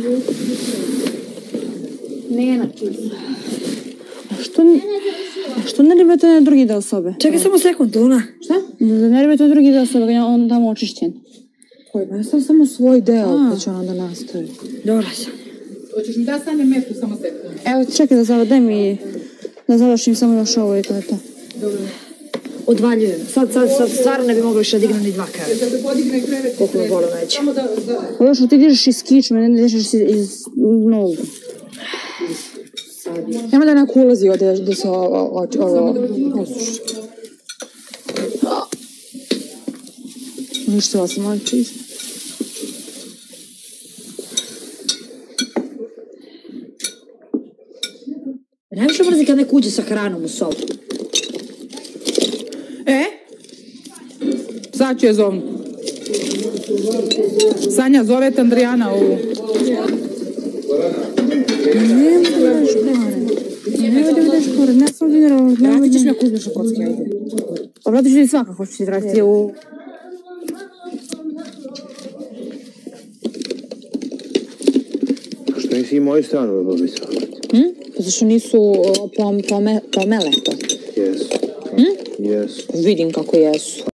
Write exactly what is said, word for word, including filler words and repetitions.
Nena čisto. A što ne... Što ne ribate na drugi deo sobe? Čekaj samo sekund, Luna. Šta? Da ne ribate na drugi deo sobe, kad je on tamo očišćen. Koji, ba ja sam samo svoj deo, pa će ona da nastavi. Dobra sam. Hoćeš mi da stavljam mestu samo sekund? Evo, čekaj da završim, daj mi... Da završim samo još ovo i to je to. Dobro. Odvaljujem. Sad, sad, sad stvarno ne bi mogla više dignuti ni dva kreveta. Da te podigne krevet. Koliko me bolo neće. Samo da... Ovo što ti dižeš iz kičme, ne dižeš iz nogu. Nema da neko ulazi ovdje da se ovo osuši. Uništila sam ovaj čist. Najviše mrzi kad neko uđe sa hranom u sobu. E? Sad ću je zovnu. Sanja, zovete Andrijana ovu. Ne budeš kore. Ne budeš kore, ne sam dinarala. Vratit ćeš me ako uzmeš na kocki, ajde. Vratit ću ti svaka, hoću ti vratiti u... Što nisi i moju stranu babica? Hm? Zašto nisu pomele to? Jesu. Hm? Jesu. Vidim kako jesu.